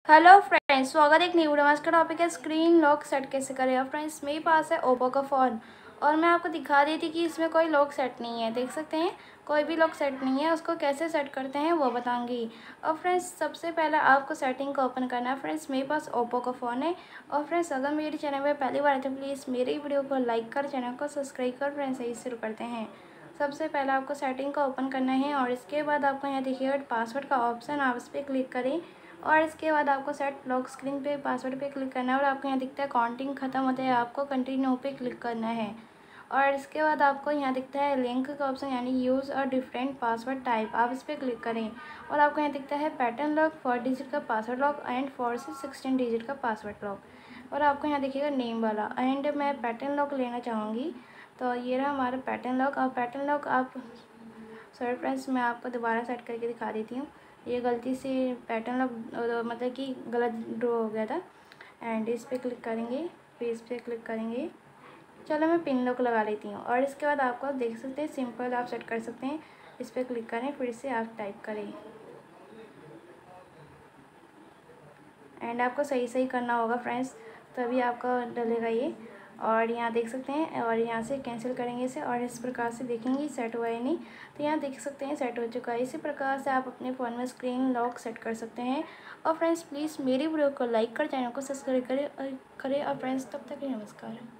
Hello friends, स्वागत है एक न्यू वीडियो में। आज का टॉपिक है स्क्रीन लॉक सेट कैसे करें। और फ्रेंड्स, मेरे पास है ओप्पो का फ़ोन और मैं आपको दिखा रही थी कि इसमें कोई लॉक सेट नहीं है। देख सकते हैं, कोई भी लॉक सेट नहीं है। उसको कैसे सेट करते हैं वो बताऊंगी। और फ्रेंड्स, सबसे पहले आपको सेटिंग को ओपन करना है। फ्रेंड्स, मेरे पास ओप्पो का फ़ोन है। और फ्रेंड्स, अगर मेरे चैनल पर पहली बार आए तो प्लीज़ मेरी वीडियो को लाइक कर, चैनल को सब्सक्राइब कर। फ्रेंड्स, यही शुरू करते हैं। सबसे पहले आपको सेटिंग को ओपन करना है और इसके बाद आपको यहाँ देखिएगा पासवर्ड का ऑप्शन, आप इस पर क्लिक करें। और इसके बाद आपको सेट लॉक स्क्रीन पे पासवर्ड पे क्लिक करना है और आपको यहाँ दिखता है काउंटिंग ख़त्म होता है, आपको कंटिन्यू पे क्लिक करना है। और इसके बाद आपको यहाँ दिखता है लिंक का ऑप्शन, यानी यूज़ और डिफरेंट पासवर्ड टाइप, आप इस पर क्लिक करें। और आपको यहाँ दिखता है पैटर्न लॉक, 4 डिजिट का पासवर्ड लॉक एंड 4 से 16 डिजिट का पासवर्ड लॉक। और आपको यहाँ देखिएगा नेम वाला, एंड मैं पैटर्न लॉक लेना चाहूँगी। तो ये रहा हमारा पैटर्न लॉक। और पैटर्न लॉक आप, सॉरी फ्रेंड्स, मैं आपको दोबारा सेट करके दिखा देती हूँ। ये गलती से पैटर्न लॉक मतलब कि गलत ड्रॉ हो गया था। एंड इस पर क्लिक करेंगे, फिर इस पर क्लिक करेंगे। चलो मैं पिन लॉक लगा लेती हूँ। और इसके बाद आपको देख सकते हैं सिंपल आप सेट कर सकते हैं। इस पर क्लिक करें, फिर से आप टाइप करें एंड आपको सही सही करना होगा फ्रेंड्स, तभी आपका डलेगा ये। और यहाँ देख सकते हैं, और यहाँ से कैंसिल करेंगे इसे और इस प्रकार से देखेंगे सेट हुआ है नहीं। तो यहाँ देख सकते हैं सेट हो चुका है। इसी प्रकार से आप अपने फ़ोन में स्क्रीन लॉक सेट कर सकते हैं। और फ्रेंड्स, प्लीज़ मेरी वीडियो को लाइक कर, चैनल को सब्सक्राइब करें और फ्रेंड्स, तब तक नमस्कार।